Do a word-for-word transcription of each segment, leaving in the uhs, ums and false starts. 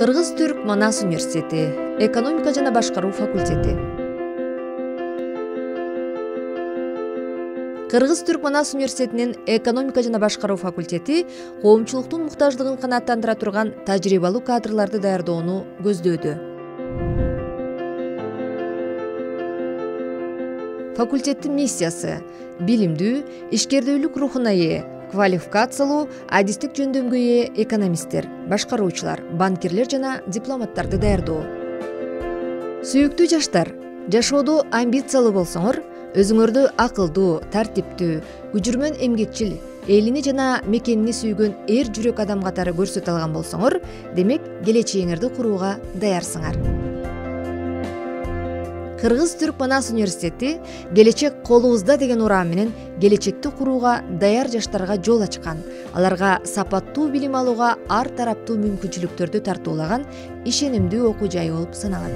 Кыргыз-Түрк Манас университети, экономика жана башкаруу факультети. Кыргыз-Түрк Манас университетинин экономика жана башкаруу факультети коомчулуктун муктаждыгын канааттандыра турган тажрыйбалуу кадрларды даярдоону көздөөдө. Факультеттин миссиясы — билимдүү, ишкердүүлүк рухуна ээ, квалификациялуу, адистик жөндөмгө ээ экономисттер, башкаруучулар, банкирлер жана дипломаттарды даярдоо. Сүйүктүү жаштар, жашоодо амбициялуу болсоңор, өзүңөрдү акылдуу, тартиптүү, күжүрмөн эмгекчил, элини жана мекенини сүйгөн эр жүрөк адам катары көрсөтө алган болсоңор, демек келечегиңерди курууга даярсыңар. Кыргыз-Түрк Манас университети «Келечек колубузда» деген урам менен келечекти курууга даяр жаштарга жол ачкан, аларга сапаттуу билим алууга ар тараптуу мүмкүнчүлүктөрдү тартуулаган ишенимдүү окуу жай болуп саналат.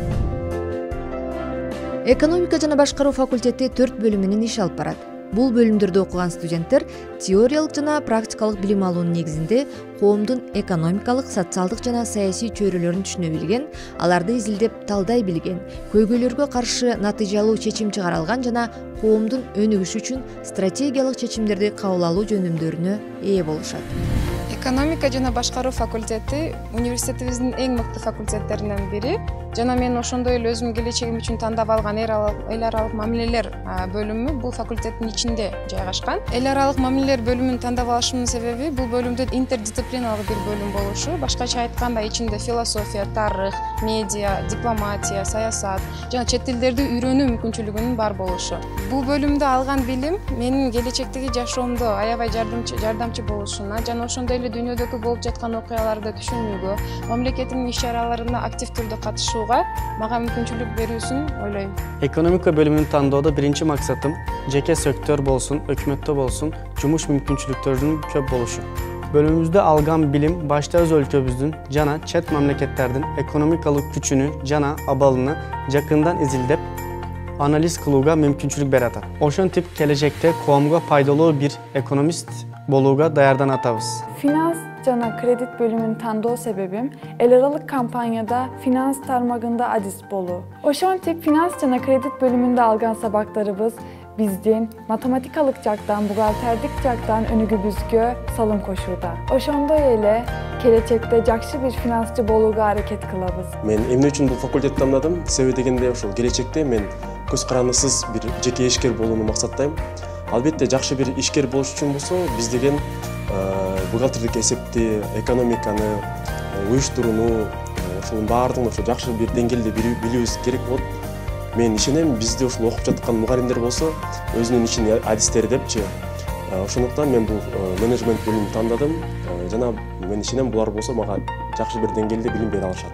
Экономика жана башкаруу факультети төрт бөлүм менен иш алып барат. Бул бөлүмдөрдө окуган студенттер теориялык жана практикалык билим алуунун негизинде коомдун экономикалык, социалдык жана саясий чөйрөлөрүн түшүнө билген, аларды изилдеп талдай билген, көйгөйлөргө каршы натыйжалуу чечим чыгара алган жана коомдун өнүгүшү үчүн стратегиялык чечимдерди кабыл алуу жөндөмдөрүнө ээ болушат. Экономика жана башкаруу факультети университетибиздин эң мыкты факультеттеринен бири. Жана мен ошондой эле өзүм келечегим үчүн тандап алган эл аралык мамилелер бөлүмү бул факультеттин ичинде жайгашкан. Эл аралык мамилелер бөлүмүн тандап алышымдын себеби бул бөлүмдө интердисциплиналык бир бөлүм болушу. Башкача айтканда ичинде философия, тарых, медиа, дипломатия, саясат жана чет тилдерди үйрөнүү мүмкүнчүлүгүнүн бар болушу. Бул бөлүмдө алган билим менин келечектеги жашоомдо аябай жардамчы жардамчы болушуна жана ошондой эле дүйнөдөгү болуп жаткан окуяларды түшүнүүгө, мамлекеттин иш-чараларына актив түрдө катышууга мага мүмкүнчүлүк берүүсүн ойлойм. Экономика бөлүмүн тандоодо биринчи максатым жеке сектор болсун, өкмөттө болсун, жумуш мүмкүнчүлүктөрүнүн көп болушу. Бөлүмүбүздө алган билим башта өз өлкөбүздүн жана чет мамлекеттердин экономикалык күчүнү жана абалына жакындан изилдеп, анализ кылууга мүмкүнчүлүк берет. Ошентип келечекте коомго пайдалуу бир экономист болууга даярданып атабыз. Finans жана кредит бөлүмүн тандоо себебим эл аралык кампанияда финанс тармагында адист болуу. Ошентип финанс жана кредит бөлүмүндө алган сабактарыбыз биздин математикалык жактан, бухгалтердик жактан өнүгүүбүзгө салым кошууда. Ошондой эле келечекте жакшы бир финансчы болууга аракет кылабыз. Мен эмне үчүн бул факультетти тандадым? Себеби дегенде ошол келечекте мен көз карандысыз бир жеке ишкер болууну максаттайм. Албетте жакшы бир ишкер болуш үчүн болсо, биз деген бухгалтердик эсепти, экономиканы, уюштурууну, ошонун баардыгын ошо жакшы бир деңгээлде билүүбүз керек болот. Мен ишенем, бизде ушул окуп жаткан мугалимдер болсо, өзүнүн ишин адистери депчи. Ошондуктан мен бул менеджмент бөлүмүн тандадым жана мен ишенем булар болсо мага жакшы бир деңгээлде билим бере алышат.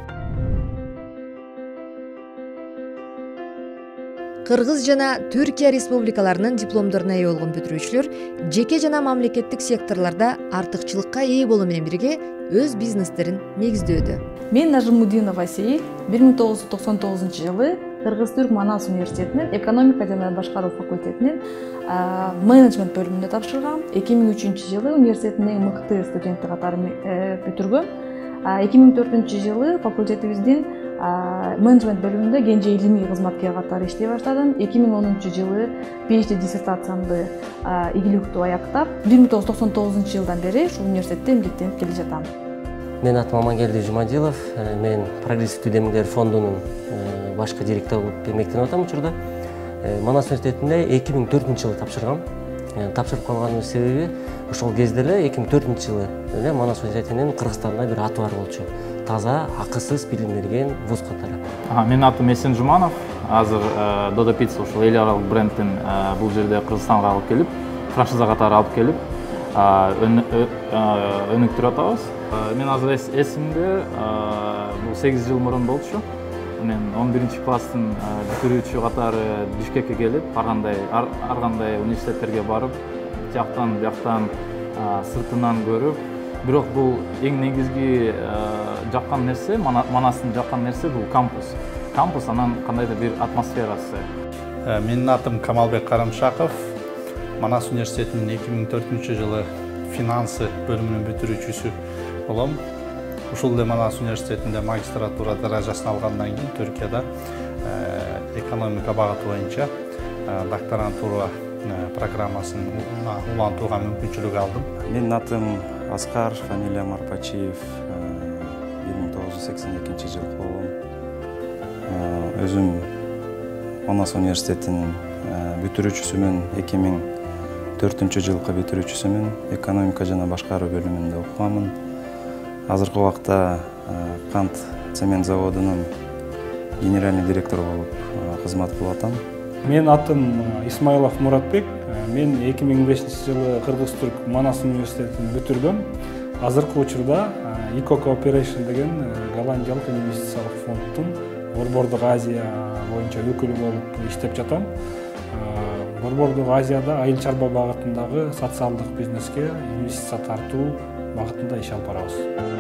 Кыргыз жана Түркия республикаларынын дипломдоруна ээ болгон бүтүрүүчүлөр жеке жана мамлекеттик секторлордо артыкчылыкка ээ болуу менен бирге өз бизнестерин негиздөөдө. Мен Нажимудинова Асей бир миң тогуз жүз токсон тогузунчу жылы Кыргыз-Түрк Манас университетинин экономика жана башкаруу факультетинин менеджмент бөлүмүндө тапшыргам. эки миң үчүнчү жылы университеттин эң мыкты студенти катары бүтүргөм. эки миң төртүнчү жылы факультетибиздин менеджмент бөлүмүндө кенже илимий кызматкер катары иштей баштадым. эки миң онунчу жылы PhD диссертациямды ийгиликтүү аяктап, бир миң тогуз жүз токсон тогузунчу жылдан бери ушул университетте эмгектенип келе жатам. Мен атым Амангелди Жумадилов, мен прогрессивдүү демилгер фондунун башкы директору болуп эмгектенип атам учурда. Манас университетинде эки миң төртүнчү жылы тапшыргам. Тапшырып калганымдын себеби ошол кезде эле эки миң төртүнчү жылы эле Манас университетинин Кыргызстанда бир аты бар болчу. Таза, акысыз билим берген вуз катары. Менин атым Эсен Жуманов. Азыр Додо Pizza ушул эл аралык брендин бул жерде Кыргызстанга алып келип, франшиза катары алып келип, өнүктүрүп атабыз. Мен азыр эсимде бул сегиз жыл мурун болчу. Мен он биринчи класстын бүтүрүүчү катары Бишкекке келип, ар кандай ар кандай университеттерге барып, жактан жактан сыртынан көрүп, бирок бул эң негизги жаккан нерсе, Манастын жаккан нерсе бул кампус. Кампус анан кандайдыр бир атмосферасы. Менин атым Камалбек Карамшаков. Манас университетинин эки миң төртүнчү жылы финансы бөлүмүнүн бүтүрүүчүсү болом. ушул эле Манас университетинде магистратура даражасын алгандан кийин Түркияда экономика багыты боюнча докторантура программасын улантууга мүмкүнчүлүк алдым. Менин атым Аскар, фамилиям Арпачиев. бир миң тогуз жүз сексен экинчи жылы болгом. Өзүм Манас университетинин бүтүрүүчүсүмүн, эки миң төртүнчү жылкы бүтүрүүчүсүмүн, экономика жана башкаруу бөлүмүндө окуганмын. Азыркы убакта кант цемент заводунун генеральный директору болуп кызмат кылып атам. Менин атым Исмаилов Муратбек. Мен эки миң бешинчи жылы Кыргыз-Түрк Манас университетин бүтүргөм. Азыркы учурда Eco Cooperation деген голландиялык инвестициялык фонддун Борбордук Азия боюнча өкүлү болуп иштеп жатам. Борбордук Азияда айыл чарба багытындагы социалдык бизнеске инвестиция тартуу багытында иш алып барабыз.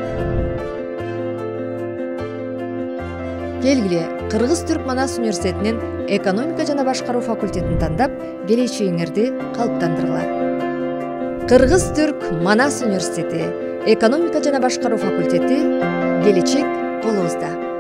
Келгиле, Кыргыз-Түрк Манас университетинин экономика жана башкаруу факультетин тандап, келечегиңерди калыптандыргыла. Кыргыз-Түрк Манас университети, экономика жана башкаруу факультети, келечек колубузда.